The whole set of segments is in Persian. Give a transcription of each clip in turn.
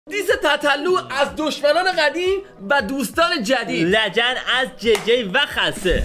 دیس تتلو از دشمنان قدیم و دوستان جدید. لجن از جی و خلصه.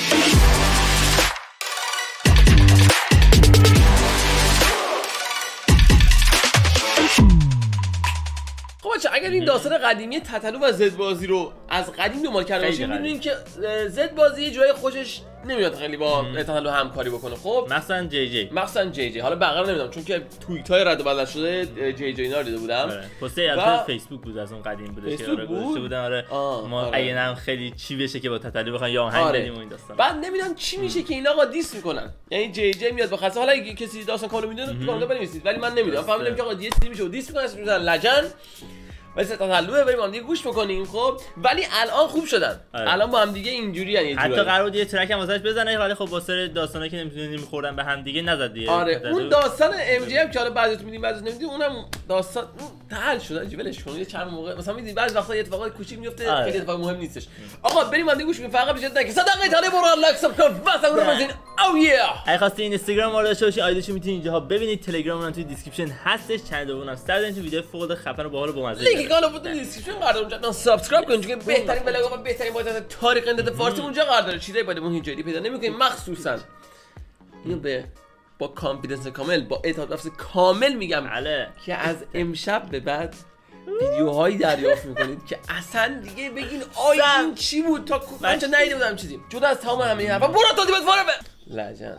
خب بچه اگر این داستان قدیمی تتلو و زد بازی رو از قدیم دنبال کرده باشیم می‌دونیم که زد بازی یه جای خوشش نمیاد خیلی با تتلو همکاری بکنه. خب مثلا جی حالا بقیه رو نمیدونم چون که توییت‌های رد و بدل شده جی اینا رو دیده بودم. پست از فیسبوک بود از اون قدیم بودش که آره گذاشته بودن. آره ما اگه نم خیلی چی بشه که با تتلو بخوان یا آهنگ بدیم و این داستان. بعد نمیدونم چی میشه که اینا آقا دیس میکنن. یعنی جی میاد با خاصه حالا اگه کسی داستان کامل میدونه کامل بنویسید ولی من نمیدونم. فهمیدم که آقا دیس میشه و دیس میکنن اسمش لجن واسه تتلوه بریم هم دیگه گوش بکنیم. خب ولی الان خوب شدن. الان با هم دیگه اینجوری ان یه جوری حتی قرار بود یه ترک هم واسش بزنه ولی خب واسه داستانا که نمیتونیم میخوردن به هم دیگه نزد دیگه. آره اون داستان ام جی هم که حالا بعضیتون میدین بعضیتون نمیدین اونم داستان حل شده ولش کن. یه چند موقع مثلا میدید بعضی وقتا اتفاقات کوچیک میفته خیلی اتفاق مهم نیستش. آقا بریم هم دیگه گوش کنیم فقط بشه که صدقه طالب برو لایک سابسکرایب واسه اون رو بزنین. او یه اگه خواستین اینستاگرام ما رو داشته باشین آیدیشو میتونید اینجاها ببینید. تلگراممون توی دیسکریپشن هستش. چنل دومم سر تو ویدیو فوق العاده خفن و باحال و بامزه لینک کانال بود دیسکریپشن قرار اونجا سابسکرایب کنید چون بهترین بلاگ و بهترین بایت تاریخ انداد فارسی اونجا قرار داره. چیزایی باید ما هیچ جایی پیدا نمی‌کنیم مخصوصا اینو با کانفیدنس کامل با اعتماد به نفس کامل میگم که از امشب به بعد ویدیوهایی دریافت میکنید که اصلا دیگه بگین آی این چی بود تا من چه ندیده بودم چیزی جدا از تمام همه این حرفا. برو تا دیبت فاربه لجن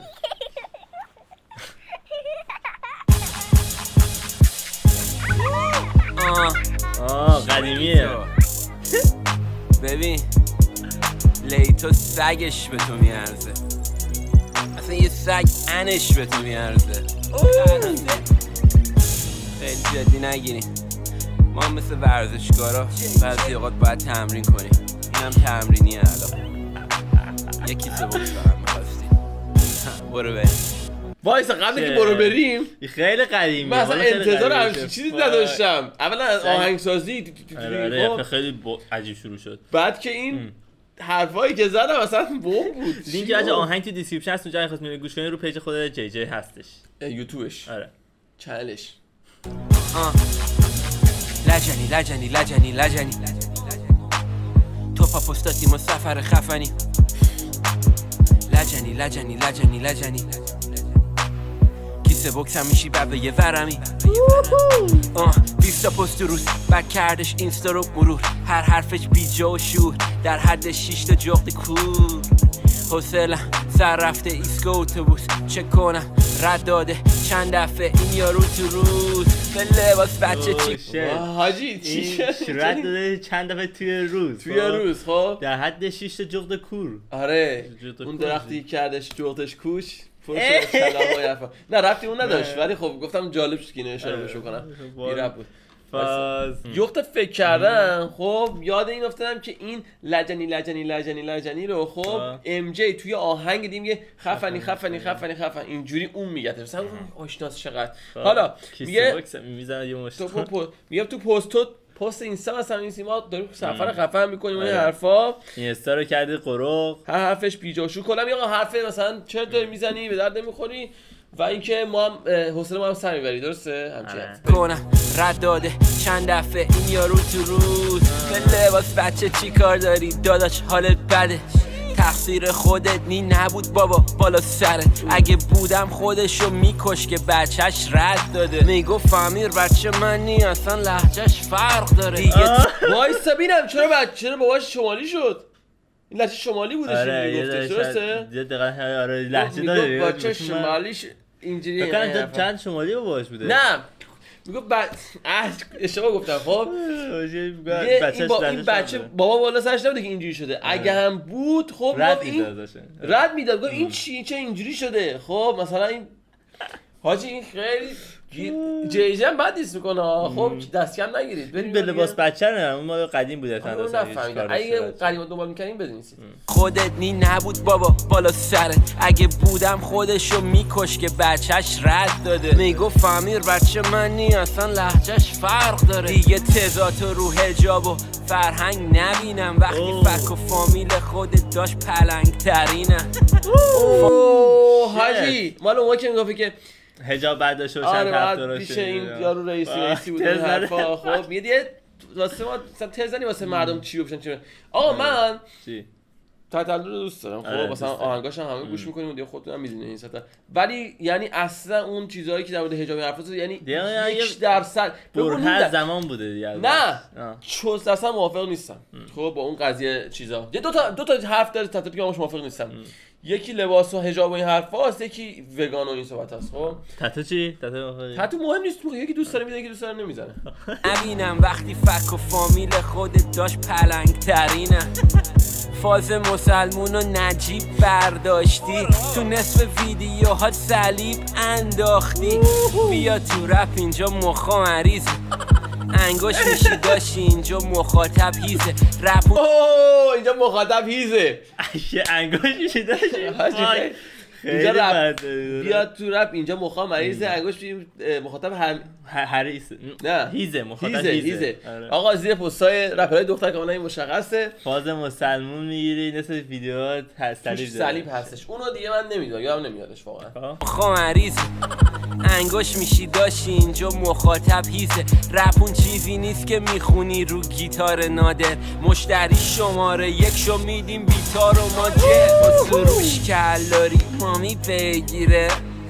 قدیمیه. ببین لیتو سگش به تو میارزه اصلا یه سگ انش به تو میارزه. خیلی جدی نگیریم ما هم مثل ورزشکارا بعضی اوقات باید تمرین کنیم. اینم تمرینیه الان یکی سه بکس هم میخواستی برو بریم. وایسا قبل که برو بریم خیلی قدیمی من اصلا انتظار همچین چیزی نداشتم. اولا از آهنگسازی خیلی عجیب شروع شد. بعد که این حرفایی که زدم اصلا بم بود. لینک از آهنگ تو دیسکریپشن هست اونجا خواست میره گوش کنید. رو پیج خود جی هستش یوتیوبش. آره چنلش. لجنی تو پا پستاتی ما سفر خفنی. لجنی کیسه بکس هم میشی بعد به یه ورمی. 20 تا پست روز بک کردش اینستا رو مرور هر حرفش بیجا و شور در حد 6 تا جغد کور. حوصلم سر رفته ایسکا اتوبوس چک کنم رد داده چند دفعه این یارو تو روز به لباس بچه چی حاجی چی رد داده چند دفعه توی روز خب در حد 6 تا جغد کور. آره اون درختی کردش جغدش کوش نه رفتی اون نداشت ولی خب گفتم جالب شد که اینو اشاره بشو کنم. بیرب بود یخت فکر کردم. خب یاد این افتادم که این لجنی رو خب ام جی توی آهنگ دیدیم یه خفنی اینجوری اون میگه مثلا آشناس چقدر. حالا میگه میزنه یه مشت میگه تو پست اینستا مثلا این سیما داریم سفر خفن میکنیم این حرفا. اینستا رو کردی قروق هر حرفش بیجاشو کلم یا حرف مثلا چرا داری میزنی به درد نمیخوری و اینکه ما هم حوصله ما هم سر میبری. درسته همچین کنم رد داده چند دفعه این یارو تو روز به لباس بچه چی کار داری داداش حالت بده تقصیر خودت نبود بابا بالا سرت اگه بودم خودشو میکش که بچهش رد داده میگفت فامیر بچه من نی اصلا لهجهش فرق داره دیگه. وایسا ببینم چرا باباش شمالی شد. این لهجه شمالی بودش اینجوری گفتش. درسته دقیقاً آره لهجه داره بچه شمالیش اینجوری چند شمالی باباش بوده. نه میگه اشتباه گفتم. خب این بچه بابا بالا سرش نبوده که اینجوری شده. اگه هم بود خب رد میداد گفت این چه اینجوری شده. خب مثلا این حاجی این خیلی جی هم بد نیست میکنه. خب دست کم نگیرید بریم به لباس بچه نه اون مال قدیم بوده اگه قدیم دنبال میکنیم بزنید خودت نبود بابا بالا سرت اگه بودم خودشو میکش که بچهش رد داده میگفت فامیر بچه من نی اصلا لهجهش فرق داره دیگه تضاد رو حجاب و فرهنگ نبینم وقتی فک و فامیل خودت داشت پلنگ ترینم. حاجی مال اون که میگفت که حجاب برداشت و چند آره پیش این یارو رئیسی بود این حرفا. خب یه واسه ما مثلا تزنی واسه مردم چی بشن چی. آقا من تتلو رو دوست دارم. خب مثلا آهنگاش هم همه گوش می‌کنیم و دیگه خودتون هم می‌دونید این سطح. ولی یعنی اصلا اون چیزایی که در مورد حجاب حرفا یعنی 1% هر زمان بوده دیگه. نه چوز اصلا موافق نیستم. خب با اون قضیه چیزا دو تا حرف داره تتلو که من موافق نیستم. یکی لباس و حجاب و این حرفاست، یکی وگان و این صحبت هست. خب تتو چی؟ تتو مهم نیست، یکی دوست داره میزنه یکی دوست داره نمیزنه. نبینم وقتی فک و فامیل خودت داشت پلنگ ترینه فاز مسلمون و نجیب برداشتی تو نصف ویدیوها صلیب انداختی بیا تو رپ اینجا مخا مریض انگوش میشی داشتی اینجا مخاطب هیزه رپ اینجا مخاطب هیزه انگوش میشی داشتی اینجا رپ بیاد تو رپ اینجا مخاطب مریضه انگوش مخاطب هریس نه هیزه مخاطب هیزه. آقا زیر پستای رپرای دختر که اونایی مشخصه فاز مسلمون میگیری نصف ویدیوها صلیب هستش. اونو دیگه من نمیدونم یادم نمیادش واقعا. مخاطب مریض انگوش میشی داشتی اینجا مخاطب هیزه رپ اون چیزی نیست که میخونی رو گیتار نادر مشتری شماره 1 شو میدیم بیتار و ماجر با سروش کلاری مامی بگیره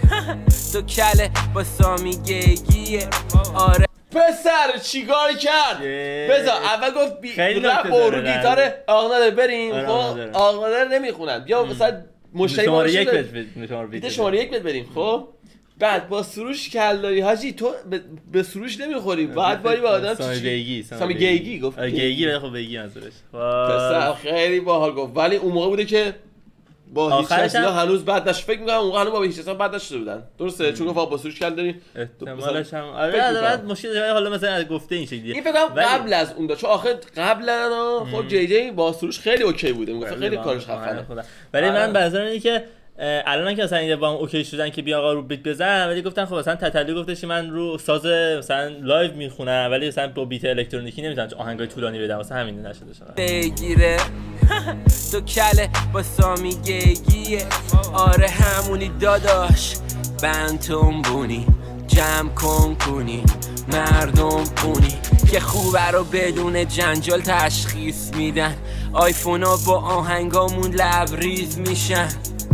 تو کله با سامی گیگیه آره پسر چیکار کرد؟ بذار اول گفت رپ و رو گیتار آقنادر بریم. خب آقنادر نمیخونن بیا مثلا مشتری شماره 1 شماره 1 بریم. خب بعد با سروش کلداری حاجی تو به سروش نمیخوری بعد باری با آدم سامی گیگی گفت گیگی ولی خب بگی منظورش پسر خیلی باحال گفت ولی اون موقع بوده که با هیچ کس هنوز بعد نش فکر می‌کنم اون موقع هنوز با هیچ کس بعد نشده بودن درسته چون گفت با سروش کلداری احتمالش هم آره بعد مشکل داره حالا مثلا از گفته این شکلیه این فکر کنم قبل از اون چون آخر قبلا خب جی جی با سروش خیلی اوکی بوده میگفت خیلی کارش خفنه ولی من بازار اینه که الان که مثلا اینا با هم اوکی شدن که بیا آقا رو بیت بزن ولی گفتن خب مثلا تتلو گفتش من رو ساز مثلا لایو میخونم ولی مثلا با بیت الکترونیکی نمیتونم آهنگای طولانی بدم واسه همین نشده شده بگیره تو کله با سامی گیگیه آره همونی داداش بنتون بونی جمع کن کنی مردم پونی که خوبه رو بدون جنجال تشخیص میدن آیفونا با آهنگامون لبریز میشن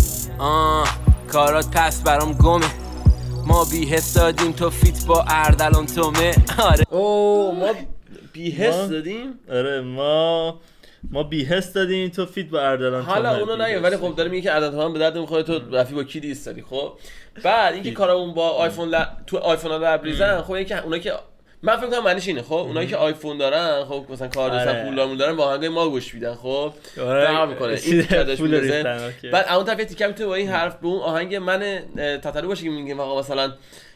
کارات پس برام گمه ما بی‌حس دادیم تو فیت با اردلان تومه آره ما بی‌حس دادیم آره ما بی‌حس دادیم تو فیت با اردلان تومه حالا اونو نه ولی خب داره میگه که اردلان تومه به درد میخوره تو رفی با کی دیست داری. خب بعد اینکه کارمون با آیفون تو آیفون لبریزن خب اینکه اونایی که من فکر کنم معنیش اینه خب اونایی که آیفون دارن خب مثلا کار دارن پولامون دارن با آهنگای ما گوش میدن. خب فرق میکنه این کادش میزنه بعد اون طرف تیکم میتونه با این حرف به اون آهنگ من تتلو باشه که میگیم آقا مثلا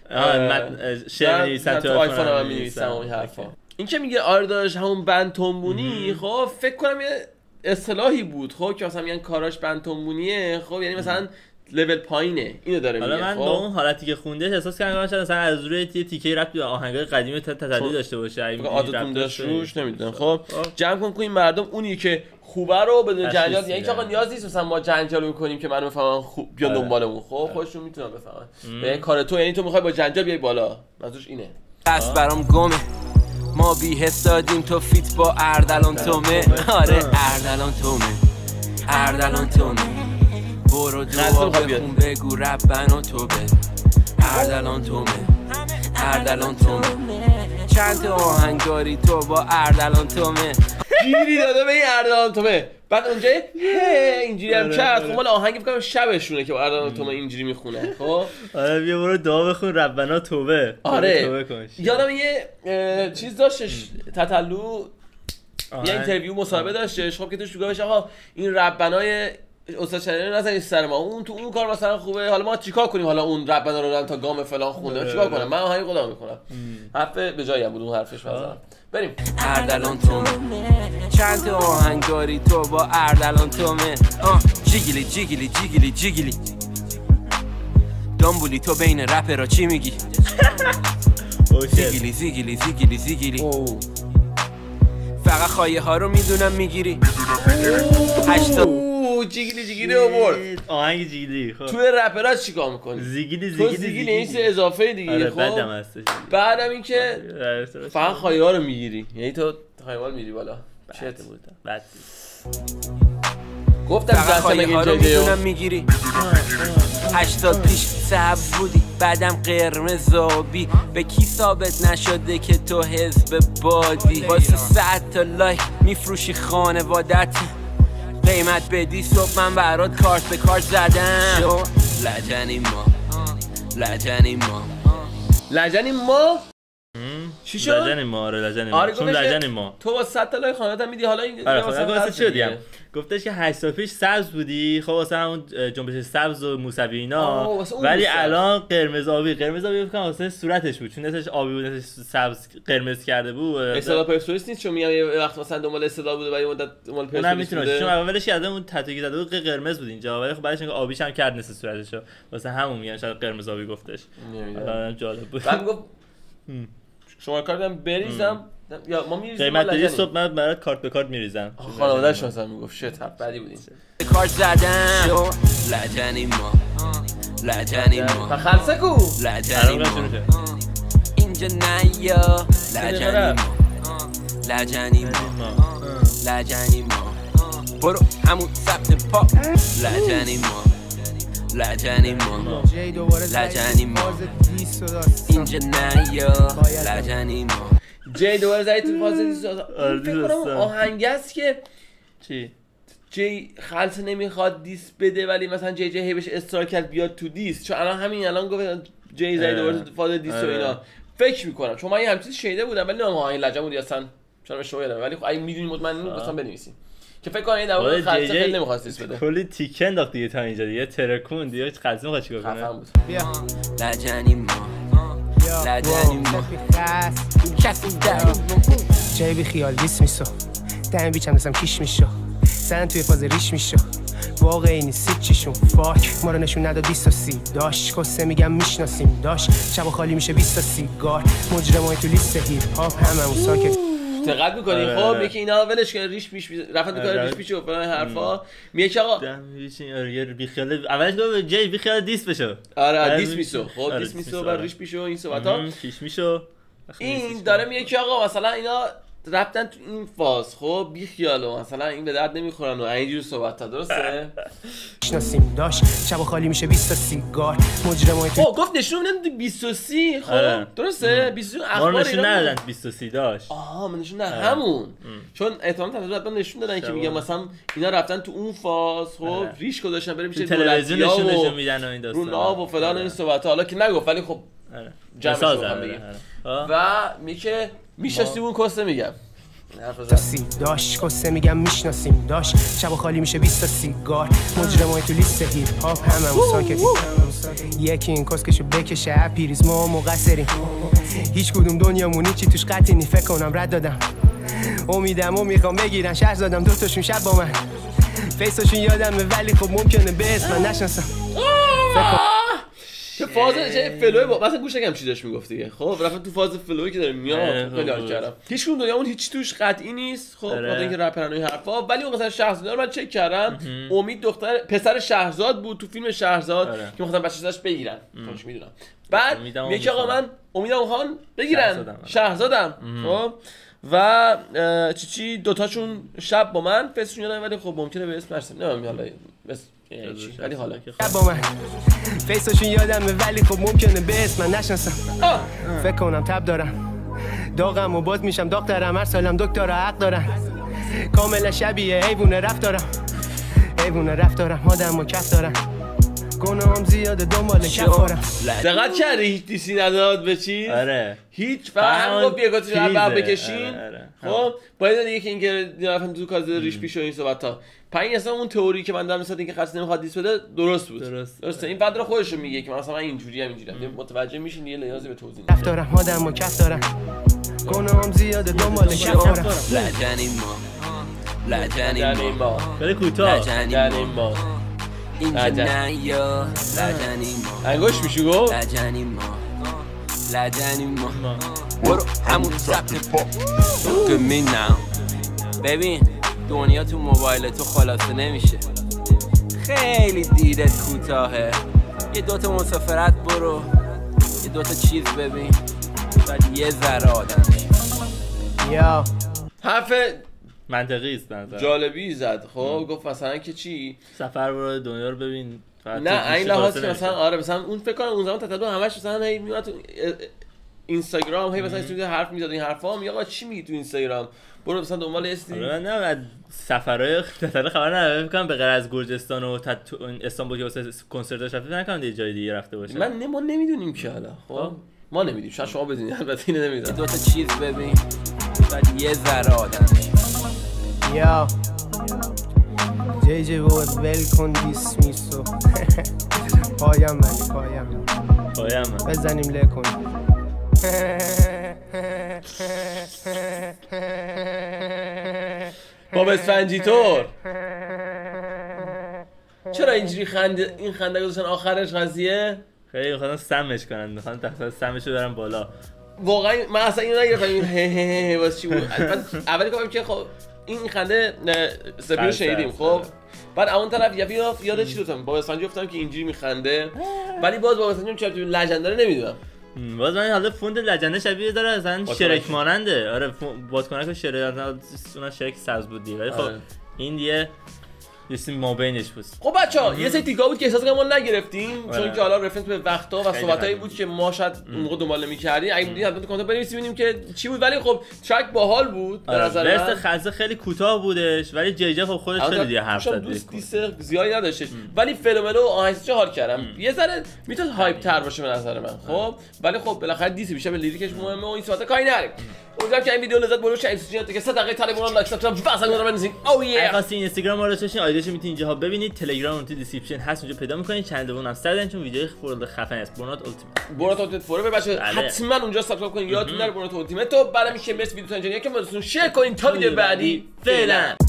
شعر نویسن تو آیفون هم می‌نویسم این حرفا. این که میگه آره داش همون بنتونبونی خب فکر کنم یه اصطلاحی بود خب که مثلا میگن کاراش بنتونبونیه خب یعنی مثلا لول پایینه اینو داره میگه. حالا من با اون حالتی که خوندهش احساس کردم شاید مثلا از روی تیکه رپ آهنگای قدیمی تتلو داشته باشه اگه عادتون داشت روش نمیدونم. خب جمع کن مردم اونی که خوبه رو بدون جنجال یعنی که آقا نیاز نیست مثلا ما جنجال میکنیم که منو بفهمن خوب بیان دنبالمون خب خودشون میتونن بفهمن به کار تو یعنی تو میخوای با جنجال بیای بالا منظورش اینه دست برام گمه ما بی‌حس دادیم تو فیت با اردلان تومه آره اردلان تومه برو دعا بخون بگو ربنا تو به اردلان تومه چند تا آهنگاری تو با اردلان تومه گیری داده به این اردلان تومه بعد اونجا اینجوری هم کرد خب مال آهنگی فکر کنم شبشونه که با اردلان تومه اینجوری میخونه. خب آره بیا برو دعا بخون ربنا توبه آره یادم یه چیز داشتش تتلو یه اینترویو مصاحبه داشتش خب که توش میگه آقا این ربنای استاد شریعتی نزنید سر ما اون تو اون کار مثلا خوبه حالا ما چیکار کنیم حالا اون ربنا رو تا گام فلان خونده چیکار کنم من آهنگ خودم میخونم حرف به جایی هم بود اون حرفش مثلا بریم اردلان تومه چند تا آهنگاری تو با اردلان تومه جیگیلی دامبولی تو بین رپرها چی میگی زیگیلی فقط خواهی ها رو میدونم میگیری جیگیلی آورد. آهنگ جیگیلی. خب توی رپرها چیکار میکنی؟ زیگیلی این چه اضافه دیگه. خب بعدم هستش. بعدم این که فقط خایه‌ها رو میگیری، یعنی تو خایه‌ها میری بالا. چت بود. بعد گفتم خایه‌ها رو میگیری. 80 پیش سبز بودی بعدم قرمز آبی، به کی ثابت نشده که تو حزب بادی، واسه 100 تا لایک میفروشی خانوادت، قیمت بدی صبح من برات کارت به کارت زدم. لجنی ما چی شد؟ لجنی ما چون لجنی ما تو با 100 تا لایک خانوادت میدی. حالا این واسه چی دیگه گفتش که 8 سال پیش سبز بودی، خب واسه همون جنبش سبز و موسوی اینا، ولی الان قرمز آبی بکنم واسه صورتش بود، چون نسش آبی بود نسش سبز قرمز کرده بود. اصطلاح پرسپولیس نیست، چون میگم یه وقت مثلا دنبال اصطلاح بوده ولی مدت دنبال پرسپولیس بوده. چون اولش یادم اون تتویی زده بود قرمز بود اینجا، ولی خب بعدش آبیش هم کرد نسش صورتشو، واسه همون میگن شاید قرمز آبی گفتش. جالب بود. بعد گفت شما کار دادم بریزم یا ما میریزیم قیمت بدی صبح من برات کارت به کارت میریزم. خانواده‌اش مثلا میگفت شت بعدی بودین کارت زدم. لجنی ما خلصه کو لجنی ما اینجا نیا. لجنی ما برو همون ثبت پا. لجنی ما اینجا نیا. لجنی ما جی دوباره زدی تو فاز دیس. فکر کنم آهنگ است که چی جی خلصه نمیخواد دیس بده ولی مثلا جی هی بهش اصرار کرد بیاد تو دیس، چون الان گفت جی زدی دوباره تو فاز دیس و اینا. فکر میکنم چون من یه همچین شیده بودم ولی نمیدونم آهنگ لجن بود اصلا، چون اشتباه یادم، ولی خب اگه میدونی مطمئن مثلا بنویسیم که فکر کنم این در واقع خلصه خیلی نمیخواست دیس بده. کلی تیک انداخت دیگه تا اینجا دیگه ترکون دیگه خلصه میخواد چیکار کنه. لجنی ما کسی در جای بی خیال دیس میشو دهن بیچم دستم کیش میشو زن توی فاز ریش میشو واقعی نیست چیشون فاک ما رو نشون نداد 20 تا 30 داش کسه میگم میشناسیم داش شب خالی میشه 20 تا سیگار مجرمای تو لیست هیپ هاپ هممون ساکت دقت می‌کنی. خب یکی اینا ولش کنه ریش پیش رفت می‌کنه ریش پیش و فلان حرفا میگه آقا یه بی خیال اولش گفت جی بی خیال دیس بشو. آره دیس میسو. خب دیس میسو و ریش پیش و این صحبت‌ها کیش میشو. این داره میگه که آقا مثلا اینا رفتن تو این فاز خب بی خیالو مثلا این به درد نمیخورن و اینجور صحبت‌ها درسته؟ شناسیم داش شب خالی میشه 20 تا سیگار مجرمای تو گفت نشون میدن 20 تا 30 خب درسته 20 اخبار نشون ندادن 20 تا 30 داش. من نشون نه همون چون احتمالاً حتما نشون دادن که میگم مثلا اینا رفتن تو اون فاز خب ریش گذاشتن بره میشه تلویزیون نشون میدن و این داستان رو ناب و فلان این صحبت‌ها. حالا که نگفت ولی خب جمعش رو بگیم و میگه میشناسیم اون کسته میگم داش کسه میگم میشناسیم داش شب خالی میشه 20 تا سیگار مجرمای تو لیست هیپ هاپ هممون ساکتیم یکی این کسکشو بکشه پیریز ما مقصریم هیچ کدوم دنیامون چی توش قطعی نی فکر کنم رد دادم امیدمو میخوام بگیرن شهر زدم دوتاشون شب با من فیساشون یادمه ولی خب ممکنه به اسم من نشناسم که فاز چه فلوی مثلا گوش نگم چی داشت میگفت دیگه. خب رفتن تو فاز فلوی که داره میاد خیلی حال کردم. هیچ کدوم دنیا اون هیچ توش قطعی نیست خب وقتی اینکه رپرن و این حرفا، ولی اون مثلا شهرزاد رو من چک کردم امید دختر پسر شهرزاد بود تو فیلم شهرزاد که مثلا بچه‌اش بگیرن توش میدونم. بعد میگه آقا من امیدم خان بگیرن شهرزادم خب و چی دوتاشون شب با من فیسشون یادم ولی خب ممکنه به اسم نرسم نمیدونم حالا بس ولی حالا با من فیسشون یادمه ولی خب ممکنه به اسم من نشناسم فکر کنم تب دارم داغم و باز میشم دکترم هر سالم دکتر حق دارن کاملا شبیه حیوونه رفت دارم آدم و کف دارم گناهم زیاده دنبال کف دارم. دقت کردی هیچ دیسی نداد به چیز؟ آره هیچ فهم گفت بیاگاتی رو عبر بکشین. خب باید دیگه که اینکه نرفتم تو کاز ریش پیش و این صحبت‌ها پایین اصلا اون تئوری که من دارم مثلا اینکه خاص نمیخواد دیس بده درست بود. درسته این بعد رو خودش میگه که مثلا من اینجوریام متوجه میشین دیگه نیازی به توضیح نیست. دارم آدم و کف دارم گناهم زیاده دنبال کف دارم. لجنی ما خیلی کوتاه لجنی ما اینجا نیا. لجنی ما انگوش میشو گفت لجنی ما برو همون ثبت پا که می نام. ببین دنیا تو موبایل تو خلاصه نمیشه خیلی دیدت کوتاهه. یه دوتا مسافرت برو، یه دوتا چیز ببین، بعد یه ذره آدم یا حرف منطقی است نظر جالبی زد. خب گفت مثلا که چی سفر برو دنیا رو ببین. نه این لحاظ که مثلا آره مثلا اون فکر کنم اون زمان تتلو همش مثلا هی میاد تو اینستاگرام هی مثلا استودیو حرف میزد این حرفا میگه آقا چی میگی تو اینستاگرام برو مثلا دنبال استی. من نه سفرهای تتلو خبر ندارم. فکر کنم به غیر از گرجستان و استانبول که واسه کنسرتش رفته نکنم یه جای دیگه رفته باشه. ما نمیدونیم که حالا خب ما نمیدونیم شاید شما بدونید البته اینو نمیدونم. دو تا چیز ببین بعد یه ذره آدم یا جی بود ول کن دیسمیسو پایم بزنیم لکن باب اسفنجیتور چرا اینجوری این خنده گذاشتن آخرش قضیه؟ خیلی می‌خوام سمش کنن، می‌خوام تقصیر سمشو برم بالا. واقعا من اصلا اینو نگرفتم این هه واسه چی بود. اولی گفتم که خب این خنده سپیرو شنیدیم خب بعد اون طرف یاد چی دوستم باب اسفنجی گفتم که اینجوری میخنده ولی باز باب اسفنجی چرا لژندری نمیدونم. باز من حالا فوند لجنده شبیه داره مثلا شرک ماننده. آره بادکنک و شرک اون شرک سبز بود دیگه ولی خب این دیگه یه ما بینش بود. خب بچه‌ها یه سری دیگه بود که احساس کنم ما نگرفتیم چون که حالا رفرنس به وقتا و صحبتایی بود که ما شاید اون موقع دنبال نمی‌کردیم. اگه بودید حتما تو کامنت بنویسید ببینیم که چی بود ولی خب ترک باحال بود به نظر من. خلصه خیلی کوتاه بودش ولی جی خب خودش خیلی دیگه حرف زد. دوست زیادی نداشتش ولی فلومنو آهنگش هال کردم. یه ذره میتونه هایپ تر باشه به نظر من. خب ولی خب بالاخره دیس بیشتر به لیریکش مهمه و این صحبت کاری نداریم. امیدوارم که این ویدیو لذت بردید. چه که 3 دقیقه تلگرام لایک سابسکرایب واسه ما بنویسید. او یه اگه خواستین اینستاگرام ما رو داشتین آیدیشو میتونید اینجاها ببینید. تلگرام تو دیسکریپشن هست اونجا پیدا می‌کنید. چنلمون هم سردن چون ویدیوی خورده خفن است. برنات اولتیمت فور بچه‌ها حتما اونجا سابسکرایب کنید. یادتون نره برنات اولتیمت تو برای میشه مثل ویدیو تا اینجا که ما شیر کنین تا ویدیو بعدی. فعلا